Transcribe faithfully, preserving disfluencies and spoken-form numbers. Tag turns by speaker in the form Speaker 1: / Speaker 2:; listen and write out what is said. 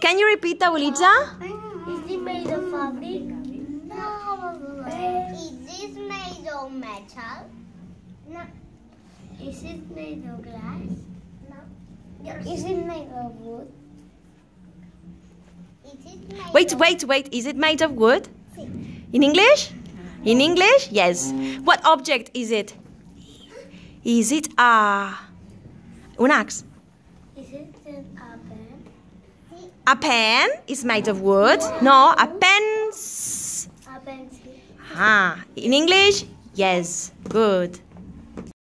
Speaker 1: Can you repeat, Abuelita?
Speaker 2: Is it made of fabric? No. Is this made of metal? No. Is it made of glass? No. Is it made of wood? Is it made
Speaker 1: Wait,
Speaker 2: of...
Speaker 1: wait, wait. Is it made of wood? In English? In English? Yes. What object is it? Is it a... Un axe?
Speaker 2: Is it a pen?
Speaker 1: A pen is made of wood. No, a pen.
Speaker 2: A pencil.
Speaker 1: Ah, in English? Yes. Good.